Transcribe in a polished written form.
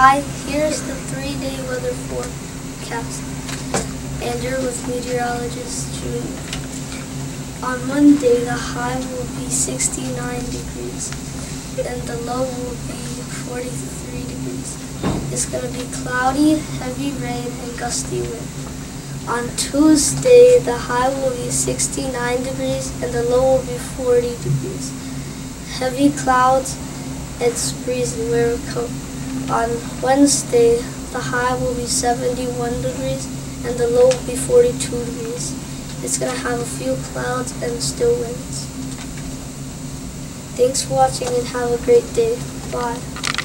Hi, here's the 3-day weather forecast. Andrew with meteorologist Julie. On Monday, the high will be 69 degrees and the low will be 43 degrees. It's going to be cloudy, heavy rain, and gusty wind. On Tuesday, the high will be 69 degrees and the low will be 40 degrees. Heavy clouds and it's breezy, wear a coat. On Wednesday, the high will be 71 degrees and the low will be 42 degrees. It's going to have a few clouds and still winds. Thanks for watching and have a great day. Bye.